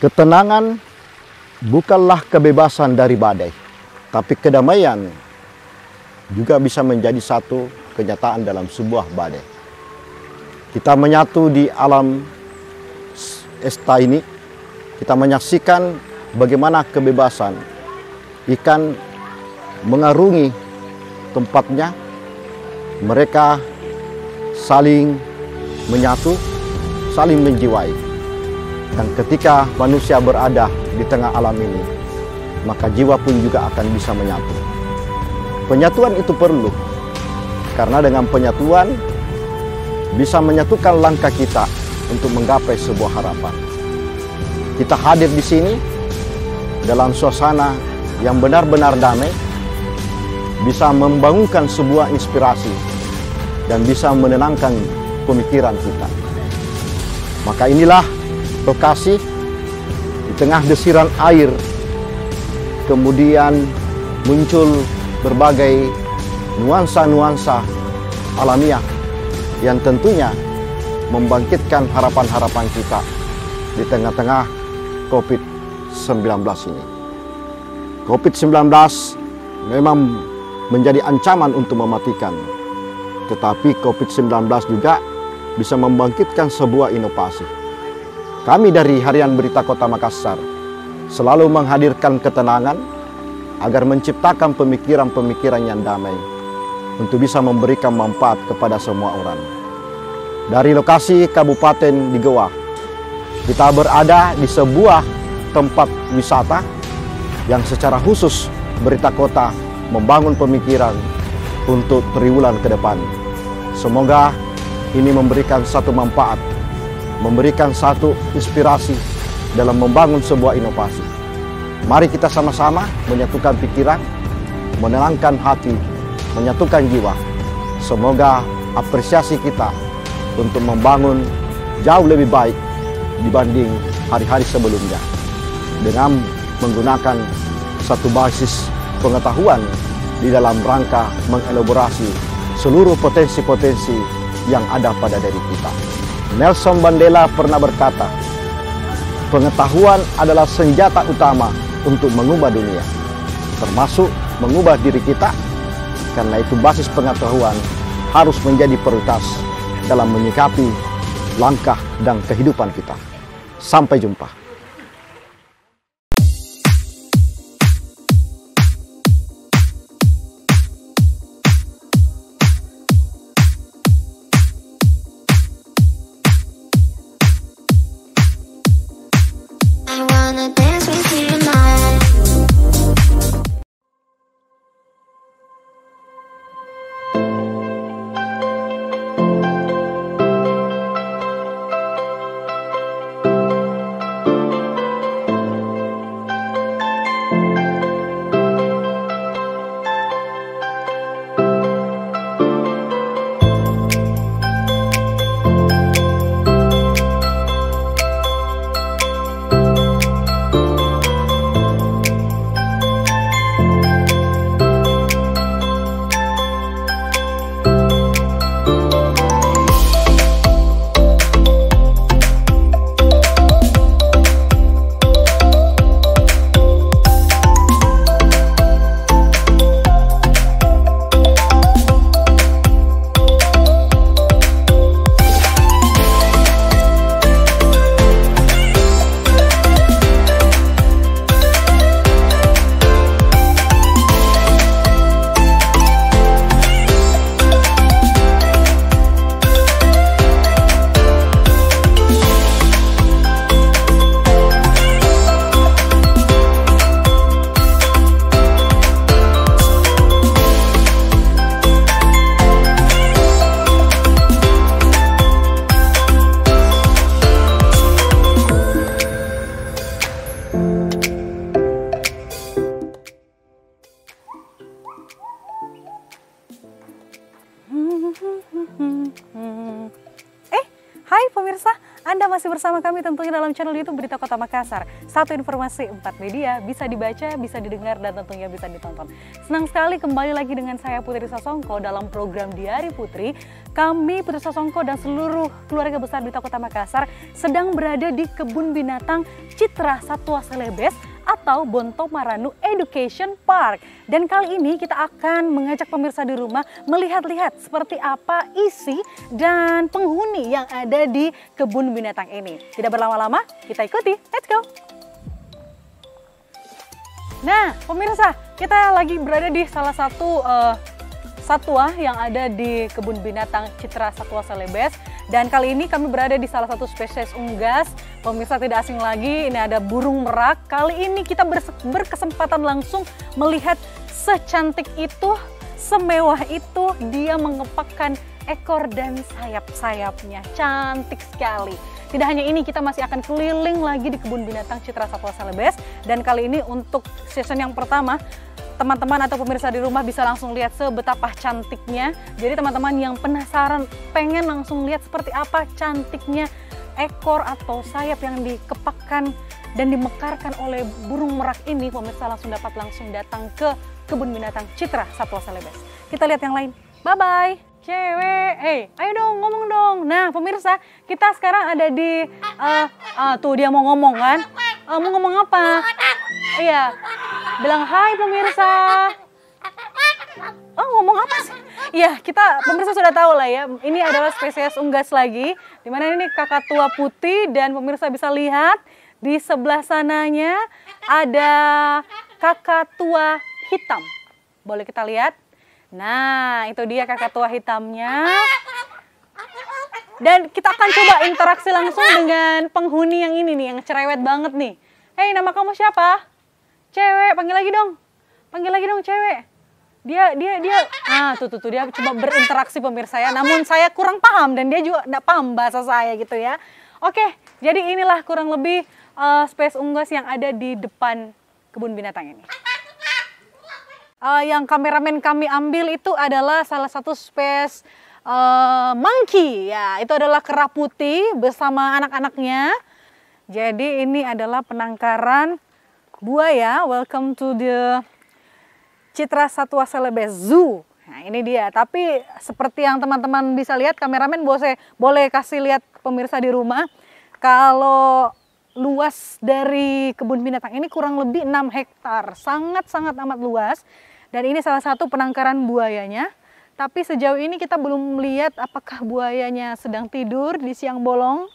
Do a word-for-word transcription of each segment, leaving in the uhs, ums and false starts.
Ketenangan bukanlah kebebasan dari badai, tapi kedamaian juga bisa menjadi satu kenyataan dalam sebuah badai. Kita menyatu di alam esta ini, kita menyaksikan bagaimana kebebasan ikan mengarungi tempatnya, mereka saling menyatu, saling menjiwai. Dan ketika manusia berada di tengah alam ini, maka jiwa pun juga akan bisa menyatu. Penyatuan itu perlu, karena dengan penyatuan bisa menyatukan langkah kita untuk menggapai sebuah harapan. Kita hadir di sini dalam suasana yang benar-benar damai, bisa membangunkan sebuah inspirasi dan bisa menenangkan pemikiran kita. Maka inilah lokasi di tengah desiran air, kemudian muncul berbagai nuansa-nuansa alamiah yang tentunya membangkitkan harapan-harapan kita di tengah-tengah COVID sembilan belas ini. COVID sembilan belas memang menjadi ancaman untuk mematikan, tetapi COVID sembilan belas juga bisa membangkitkan sebuah inovasi. Kami dari Harian Berita Kota Makassar selalu menghadirkan ketenangan agar menciptakan pemikiran-pemikiran yang damai untuk bisa memberikan manfaat kepada semua orang. Dari lokasi Kabupaten di Goa, kita berada di sebuah tempat wisata yang secara khusus Berita Kota membangun pemikiran untuk triwulan ke depan. Semoga ini memberikan satu manfaat, memberikan satu inspirasi dalam membangun sebuah inovasi. Mari kita sama-sama menyatukan pikiran, menenangkan hati, menyatukan jiwa. Semoga apresiasi kita untuk membangun jauh lebih baik dibanding hari-hari sebelumnya, dengan menggunakan satu basis pengetahuan di dalam rangka mengelaborasi seluruh potensi-potensi yang ada pada diri kita. Nelson Mandela pernah berkata, pengetahuan adalah senjata utama untuk mengubah dunia, termasuk mengubah diri kita. Karena itu basis pengetahuan harus menjadi prioritas dalam menyikapi langkah dan kehidupan kita. Sampai jumpa. bersama kami tentunya dalam channel YouTube Berita Kota Makassar. Satu informasi, empat media, bisa dibaca, bisa didengar, dan tentunya bisa ditonton. Senang sekali kembali lagi dengan saya Putri Sasongko dalam program Diari Putri. Kami Putri Sasongko dan seluruh keluarga besar Berita Kota Makassar sedang berada di Kebun Binatang Citra Satwa Celebes atau Bonto Maranu Education Park. Dan kali ini kita akan mengajak pemirsa di rumah melihat-lihat seperti apa isi dan penghuni yang ada di kebun binatang ini. Tidak berlama-lama, kita ikuti. Let's go! Nah, pemirsa, kita lagi berada di salah satu uh, satwa yang ada di kebun binatang Citra Satwa Celebes. Dan kali ini kami berada di salah satu spesies unggas. Pemirsa tidak asing lagi, ini ada burung merak. Kali ini kita berkesempatan langsung melihat secantik itu, semewah itu, dia mengepakkan ekor dan sayap-sayapnya. Cantik sekali. Tidak hanya ini, kita masih akan keliling lagi di kebun binatang Citra Satwa Celebes. Dan kali ini untuk season yang pertama, teman-teman atau pemirsa di rumah bisa langsung lihat sebetapa cantiknya. Jadi teman-teman yang penasaran, pengen langsung lihat seperti apa cantiknya ekor atau sayap yang dikepakkan dan dimekarkan oleh burung merak ini, pemirsa langsung dapat langsung datang ke kebun binatang Citra Satwa Celebes. Kita lihat yang lain. Bye-bye. Cewek, hey, ayo dong ngomong dong. Nah pemirsa, kita sekarang ada di, uh, uh, tuh dia mau ngomong kan? Uh, mau ngomong apa? Iya, bilang hai pemirsa. Oh ngomong apa sih? Iya, kita pemirsa sudah tahu lah ya. Ini adalah spesies unggas lagi. Dimana ini kakak tua putih dan pemirsa bisa lihat di sebelah sananya ada kakak tua hitam. Boleh kita lihat? Nah, itu dia kakak tua hitamnya. Dan kita akan coba interaksi langsung dengan penghuni yang ini nih, yang cerewet banget nih. Hei, nama kamu siapa? Cewek, panggil lagi dong. Panggil lagi dong cewek. Dia, dia, dia, ah tuh, tuh, tuh, dia coba berinteraksi pemirsa ya. Namun saya kurang paham dan dia juga tidak paham bahasa saya gitu ya. Oke, jadi inilah kurang lebih uh, spesies unggas yang ada di depan kebun binatang ini. Uh, yang kameramen kami ambil itu adalah salah satu spesies uh, monkey. Ya, itu adalah kera putih bersama anak-anaknya. Jadi ini adalah penangkaran buaya. Welcome to the Citra Satwa Celebes Zoo. Nah ini dia, tapi seperti yang teman-teman bisa lihat, kameramen boleh, boleh kasih lihat pemirsa di rumah. Kalau luas dari kebun binatang ini kurang lebih enam hektar, sangat-sangat amat luas. Dan ini salah satu penangkaran buayanya. Tapi sejauh ini kita belum melihat apakah buayanya sedang tidur di siang bolong.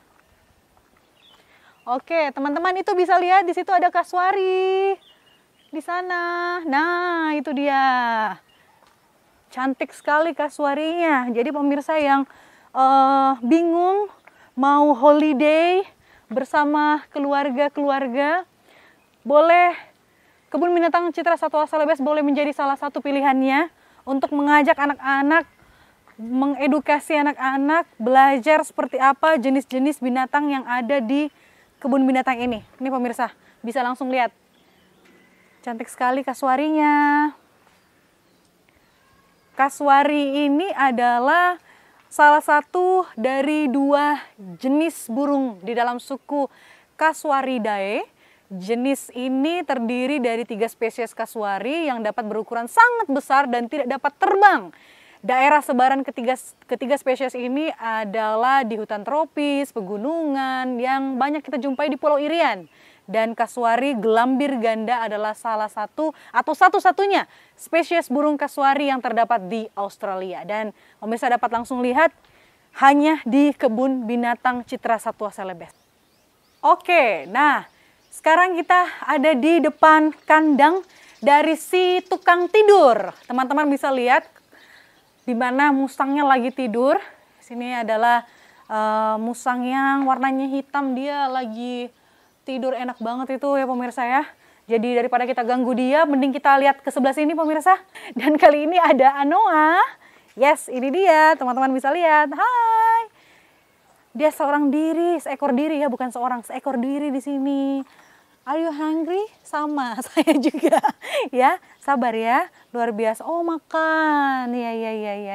Oke, teman-teman itu bisa lihat di situ ada kasuari. Di sana, nah itu dia, cantik sekali kasuarinya. Jadi pemirsa yang uh, bingung mau holiday bersama keluarga-keluarga, boleh kebun binatang Citra Satwa Celebes boleh menjadi salah satu pilihannya untuk mengajak anak-anak, mengedukasi anak-anak, belajar seperti apa jenis-jenis binatang yang ada di kebun binatang ini. Ini pemirsa, bisa langsung lihat. Cantik sekali kasuarinya. Kasuari ini adalah salah satu dari dua jenis burung di dalam suku Casuaridae. Jenis ini terdiri dari tiga spesies kasuari yang dapat berukuran sangat besar dan tidak dapat terbang. Daerah sebaran ketiga, ketiga spesies ini adalah di hutan tropis, pegunungan yang banyak kita jumpai di Pulau Irian. Dan kasuari gelambir ganda adalah salah satu atau satu-satunya spesies burung kasuari yang terdapat di Australia. Dan pemirsa dapat langsung lihat hanya di kebun binatang Citra Satwa Celebes. Oke, nah sekarang kita ada di depan kandang dari si tukang tidur. Teman-teman bisa lihat di mana musangnya lagi tidur. Sini adalah uh, musang yang warnanya hitam, dia lagi tidur enak banget itu ya pemirsa ya. Jadi daripada kita ganggu dia, mending kita lihat ke sebelah sini pemirsa. Dan kali ini ada Anoa. Yes, ini dia, teman-teman bisa lihat. Hai. Dia seorang diri, seekor diri ya, bukan seorang, seekor diri di sini. Are you hungry? Sama, saya juga. Ya, sabar ya, luar biasa. Oh makan, ya ya ya ya.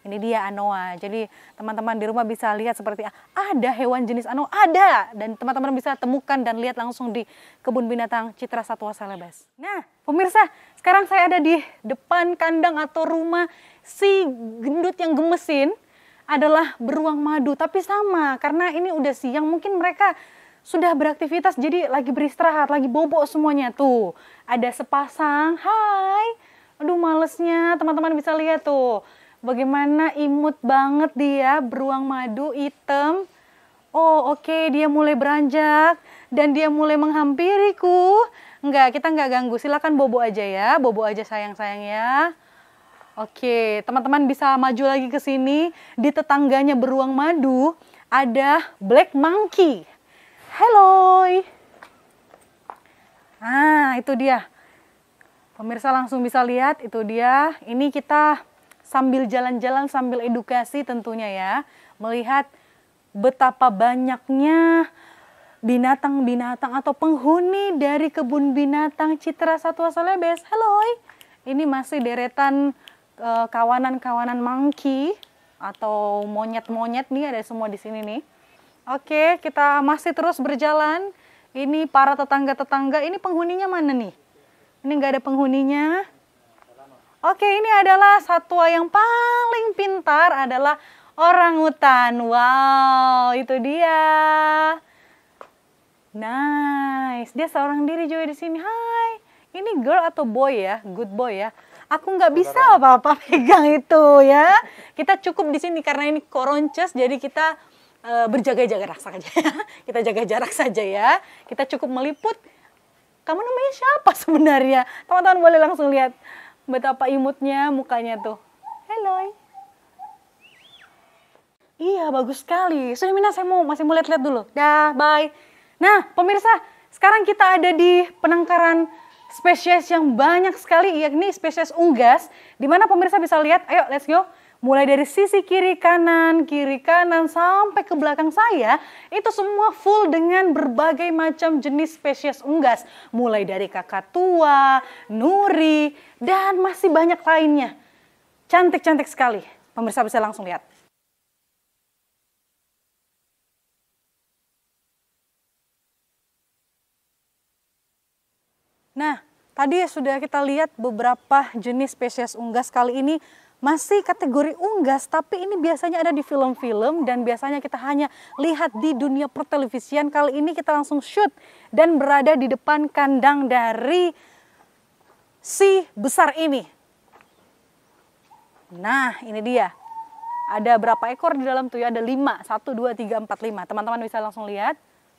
Ini dia anoa. Jadi teman-teman di rumah bisa lihat seperti ada hewan jenis anoa, ada. Dan teman-teman bisa temukan dan lihat langsung di Kebun Binatang Citra Satwa Celebes. Nah, pemirsa, sekarang saya ada di depan kandang atau rumah si gendut yang gemesin adalah beruang madu. Tapi sama, karena ini udah siang mungkin mereka sudah beraktivitas, jadi lagi beristirahat, lagi bobo semuanya. Tuh, ada sepasang, hai. Aduh malesnya, teman-teman bisa lihat tuh. Bagaimana imut banget dia, beruang madu hitam. Oh oke, okay, dia mulai beranjak dan dia mulai menghampiriku. Enggak, kita enggak ganggu, silakan bobo aja ya, bobo aja sayang-sayang ya. Oke, teman-teman bisa maju lagi ke sini. Di tetangganya beruang madu ada black monkey. Halo. Nah, itu dia. Pemirsa langsung bisa lihat, itu dia. Ini kita sambil jalan-jalan, sambil edukasi tentunya ya. Melihat betapa banyaknya binatang-binatang atau penghuni dari Kebun Binatang Citra Satwa Celebes. Halo. Ini masih deretan kawanan-kawanan uh, monkey atau monyet-monyet nih, ada semua di sini nih. Oke, kita masih terus berjalan. Ini para tetangga-tetangga, ini penghuninya mana nih? Ini nggak ada penghuninya. Oke, ini adalah satwa yang paling pintar adalah orangutan. Wow, itu dia. Nice, dia seorang diri juga di sini. Hai, ini girl atau boy ya? Good boy ya. Aku nggak bisa apa-apa pegang itu ya. Kita cukup di sini karena ini koronces, jadi kita Uh, berjaga-jaga saja. Kita jaga jarak saja ya. Kita cukup meliput. Kamu namanya siapa sebenarnya? Teman-teman boleh langsung lihat betapa imutnya mukanya tuh. Hello. Iya, bagus sekali. Sudah Mina, saya mau masih mau lihat-lihat dulu. Dah, bye. Nah, pemirsa, sekarang kita ada di penangkaran spesies yang banyak sekali, yakni spesies unggas. Di mana pemirsa bisa lihat, ayo let's go. Mulai dari sisi kiri kanan, kiri kanan sampai ke belakang saya, itu semua full dengan berbagai macam jenis spesies unggas. Mulai dari kakatua, nuri, dan masih banyak lainnya. Cantik-cantik sekali. Pemirsa bisa langsung lihat. Nah, tadi sudah kita lihat beberapa jenis spesies unggas. Kali ini masih kategori unggas, tapi ini biasanya ada di film-film dan biasanya kita hanya lihat di dunia pertelevisian. Kali ini kita langsung shoot dan berada di depan kandang dari si besar ini. Nah, ini dia. Ada berapa ekor di dalam tuh ya? Ada lima. Satu, dua, tiga, empat, lima. Teman-teman bisa langsung lihat.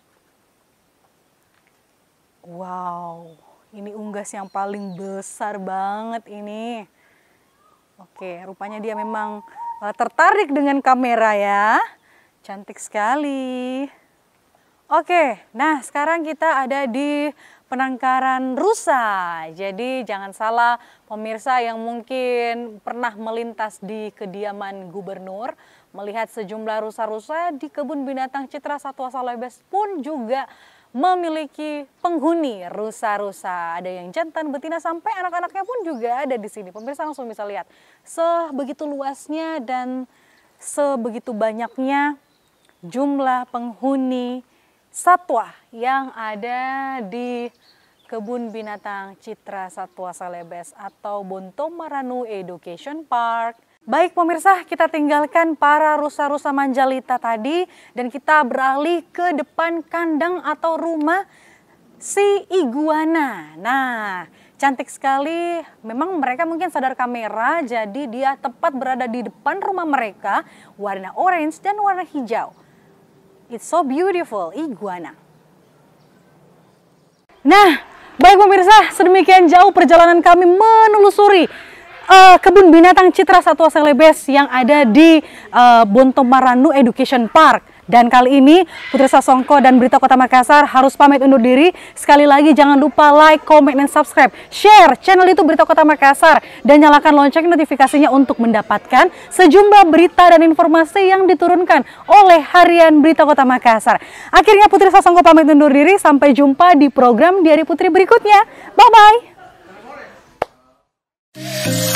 Wow, ini unggas yang paling besar banget ini. Oke, rupanya dia memang uh, tertarik dengan kamera ya. Cantik sekali. Oke, nah sekarang kita ada di penangkaran rusa. Jadi jangan salah pemirsa yang mungkin pernah melintas di kediaman gubernur, melihat sejumlah rusa-rusa di Kebun Binatang Citra Satwa Celebes pun juga memiliki penghuni rusa-rusa. Ada yang jantan, betina, sampai anak-anaknya pun juga ada di sini. Pemirsa langsung bisa lihat sebegitu luasnya dan sebegitu banyaknya jumlah penghuni satwa yang ada di Kebun Binatang Citra Satwa Celebes atau Bontomaranu Education Park. Baik pemirsa, kita tinggalkan para rusa-rusa manjalita tadi dan kita beralih ke depan kandang atau rumah si iguana. Nah, cantik sekali. Memang mereka mungkin sadar kamera, jadi dia tepat berada di depan rumah mereka, warna orange dan warna hijau. It's so beautiful, iguana. Nah, baik pemirsa, sedemikian jauh perjalanan kami menelusuri Uh, Kebun Binatang Citra Satwa Celebes yang ada di uh, Bontomaranu Education Park. Dan kali ini Putri Sasongko dan Berita Kota Makassar harus pamit undur diri. Sekali lagi jangan lupa like, comment, dan subscribe. Share channel itu Berita Kota Makassar dan nyalakan lonceng notifikasinya untuk mendapatkan sejumlah berita dan informasi yang diturunkan oleh Harian Berita Kota Makassar. Akhirnya Putri Sasongko pamit undur diri. Sampai jumpa di program Diari Putri berikutnya. Bye-bye.